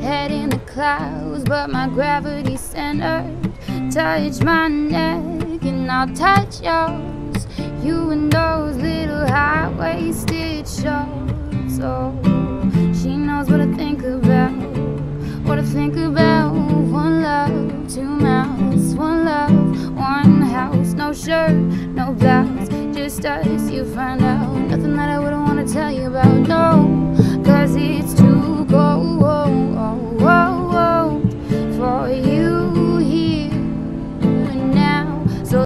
head in the clouds, but my gravity center. Touch my neck and I'll touch yours. You in those little high-waisted shorts. Oh, she knows what I think about. What I think about. One love, two mouths. One love, one house. No shirt, no blouse, just us. You find out nothing that I wouldn't want to tell you about. No.